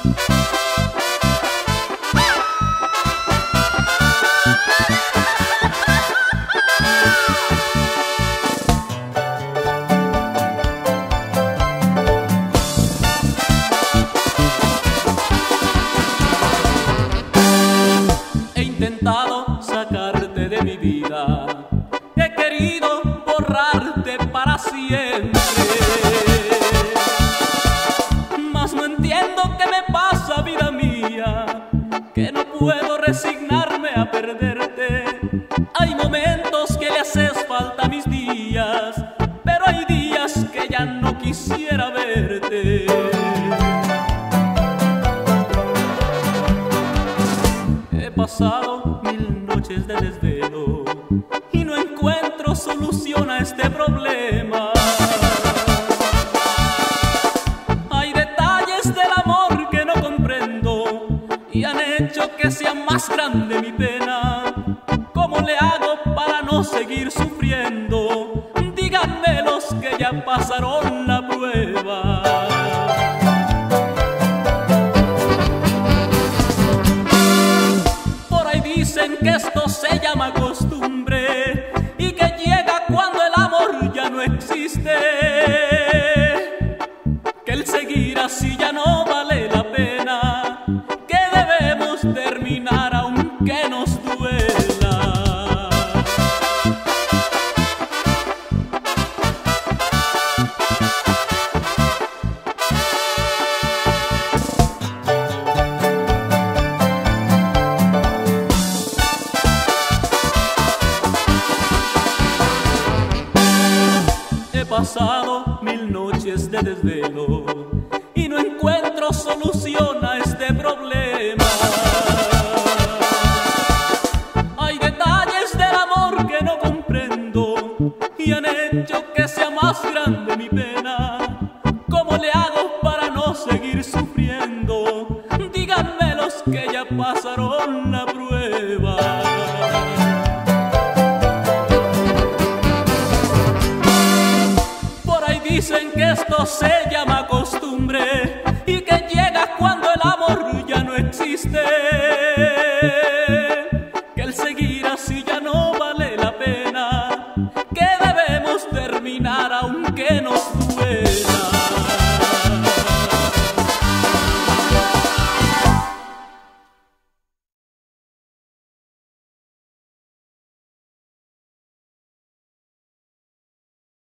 Sacarte de mi vida, he querido borrarte para siempre, mas no entiendo qué me pasa, vida mía, que no puedo resignarme a perderte. Hay momentos que le haces falta a mis días, pero hay días que ya no quisiera verte. He pasado 1000 noches de desvelo y no encuentro solución a este problema. Hay detalles del amor que no comprendo y han hecho que sea más grande mi pena. ¿Cómo le hago para no seguir sufriendo? Díganme los que ya pasaron la prueba. Dicen que esto se llama costumbre y que llega cuando el amor ya no existe, que el seguir así ya no vale la pena, que debemos terminar aunque nos duela. He pasado 1000 noches de desvelo y no encuentro solución a este problema. Hay detalles del amor que no comprendo y han hecho que sea más grande mi pena. ¿Cómo le hago para no seguir sufriendo? Díganme los que ya pasaron la prueba. Dicen que esto se llama costumbre y que llega cuando el amor ya no existe, que el seguir así ya no vale la pena, que debemos terminar aunque nos duela.